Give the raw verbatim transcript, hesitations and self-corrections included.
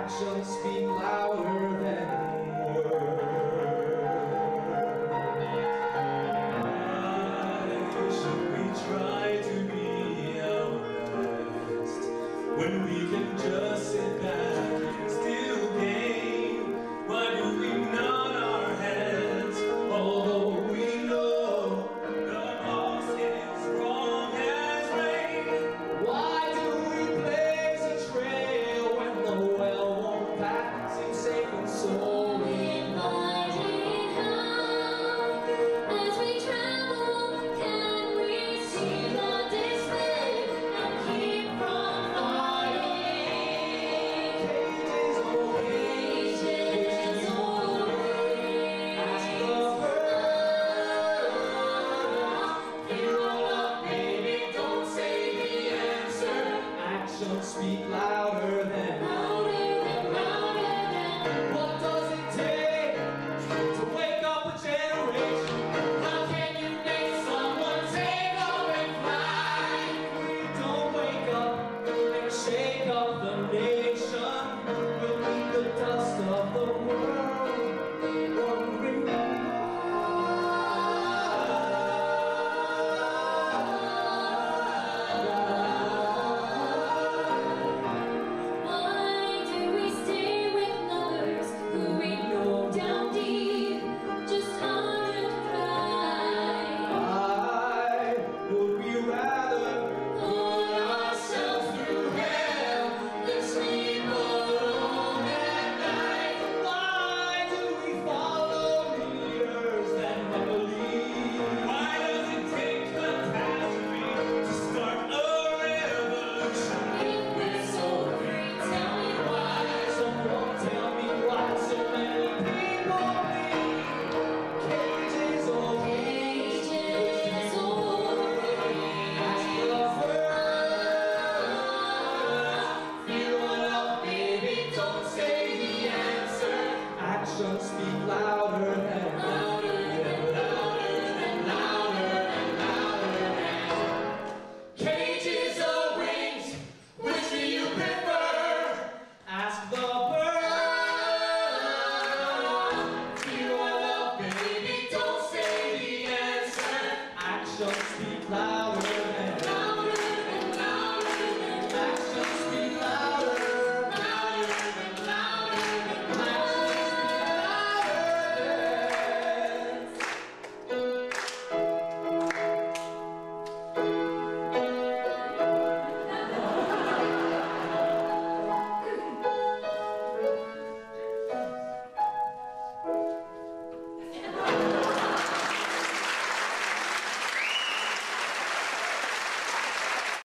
Actions speak louder than words. Why should we try to be our best when we can just sit back and still gain? Why do we nod our heads although we know the boss is wrong as rain? Why do we blaze a trail when the well won't pack seems safe and so we Inviting how, as we travel, can we see the display and keep from fighting? cages away, Cages away. ask the bird. Grow up, baby, don't say the answer. Actions speak louder than Louder and louder than. what does it take to wake up a generation? How can you make someone take off and fly? We don't wake up and shake up the nation.